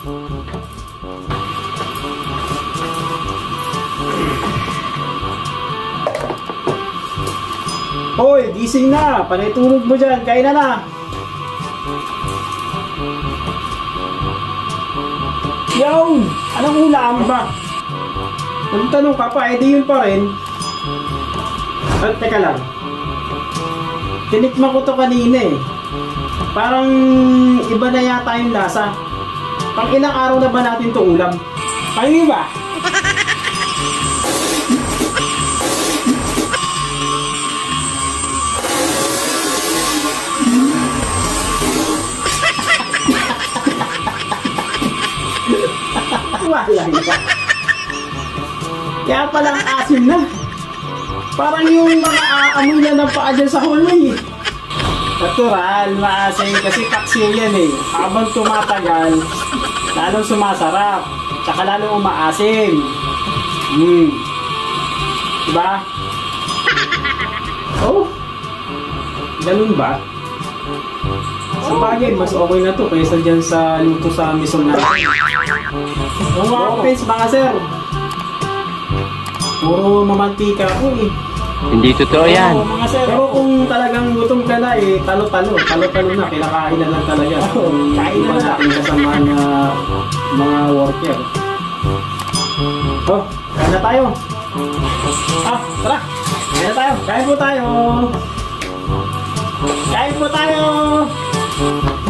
Hoy, gising na! Panitulog mo dyan, kain na! Yo! Anong ulam? Aba, nagtanong ka pa, edi yun pa rin. At teka lang. Tinikman ko to kanina eh. Parang iba na yata yung lasa. Pang ilang araw na ba natin to ulam? Paano ba? Wala na. Kaya palang asim na. Parang yung mga aamoy na ng paa dyan sa hallway. Natural, maasim kasi paksiw yan eh. Habang tumatagal, lalong sumasarap. Tsaka lalong umaasim. Diba? Oh, ganun ba? Sa bagay, mas okay na to kaysa dyan sa luto sa misong natin. No offense mga sir. Puro mamantika ko eh. Hindi totoo yan. Oo, mga sir. Pero kung talagang gutom ka na eh, talo-talo na, kinakain na lang talaga. Kain na natin kasama na mga worker. Oh, kain na tayo. Tara, kain na tayo. Kain po tayo. Kain po tayo.